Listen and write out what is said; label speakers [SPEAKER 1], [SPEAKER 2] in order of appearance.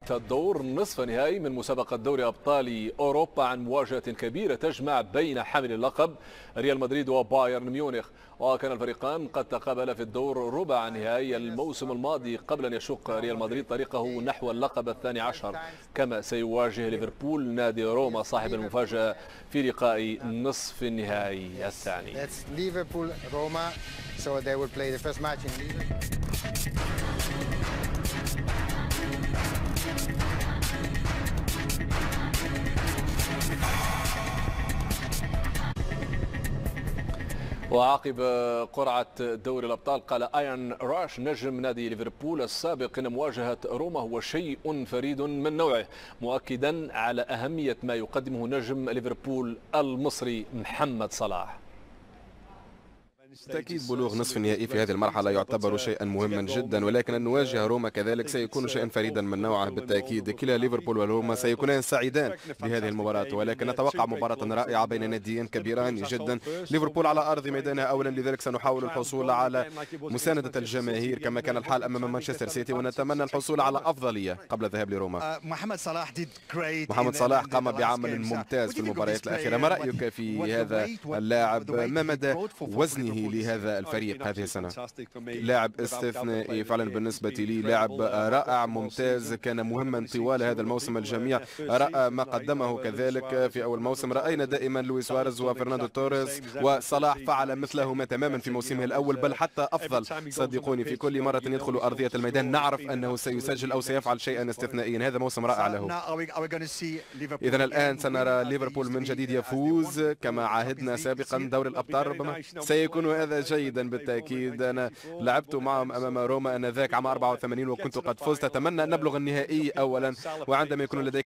[SPEAKER 1] الدور نصف نهائي من مسابقة دوري أبطال أوروبا عن مواجهة كبيرة تجمع بين حامل اللقب ريال مدريد وبايرن ميونخ. وكان الفريقان قد تقابلا في الدور ربع نهائي الموسم الماضي قبل أن يشق ريال مدريد طريقه نحو اللقب الثاني عشر، كما سيواجه ليفربول نادي روما صاحب المفاجأة في لقاء نصف النهائي الثاني. وعقب قرعة دوري الأبطال قال آيان راش نجم نادي ليفربول السابق إن مواجهة روما هو شيء فريد من نوعه، مؤكدا على أهمية ما يقدمه نجم ليفربول المصري محمد صلاح.
[SPEAKER 2] بالتأكيد بلوغ نصف النهائي في هذه المرحلة يعتبر شيئا مهما جدا، ولكن أن نواجه روما كذلك سيكون شيئا فريدا من نوعه. بالتأكيد كلا ليفربول وروما سيكونان سعيدان بهذه المباراة، ولكن نتوقع مباراة رائعة بين ناديين كبيران جدا. ليفربول على أرض ميدانها أولا، لذلك سنحاول الحصول على مساندة الجماهير كما كان الحال أمام مانشستر سيتي، ونتمنى الحصول على أفضلية قبل الذهاب لروما. محمد صلاح قام بعمل ممتاز في المباريات الأخيرة. ما رأيك في هذا اللاعب؟ ما مدى وزنه لهذا الفريق هذه السنة؟ لاعب استثنائي فعلا بالنسبة لي، لاعب رائع ممتاز، كان مهما طوال هذا الموسم. الجميع رأى ما قدمه كذلك في أول موسم. رأينا دائما لويس سواريز وفرناندو توريس، وصلاح فعل مثلهما تماما في موسمه الأول، بل حتى أفضل. صدقوني في كل مرة يدخل أرضية الميدان نعرف أنه سيسجل أو سيفعل شيئا استثنائيا. هذا موسم رائع له. إذا الآن سنرى ليفربول من جديد يفوز كما عاهدنا سابقا دوري الأبطال. ربما سيكون هذا جيدا بالتأكيد. أنا لعبت معهم أمام روما آنذاك عام 84 وكنت قد فزت. أتمنى أن نبلغ النهائي أولا، وعندما يكون لديك